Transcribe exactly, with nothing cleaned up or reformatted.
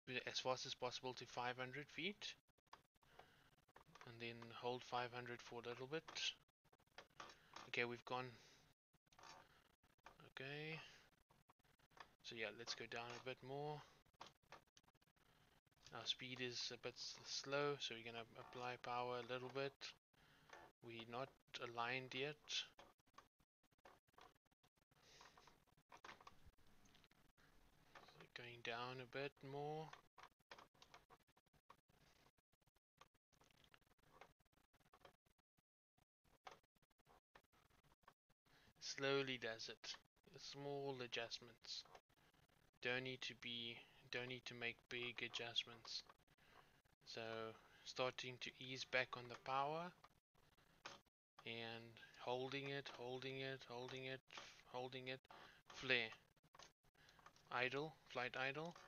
as fast as possible to five hundred feet, and then hold five hundred for a little bit. Okay, we've gone. Okay, so yeah, let's go down a bit more. Our speed is a bit slow, so we're gonna apply power a little bit. We're not aligned yet. So going down a bit more. Slowly does it. Small adjustments. Don't need to be, don't need to make big adjustments. So starting to ease back on the power and holding it, holding it, holding it, holding it. Flare. Idle, flight idle.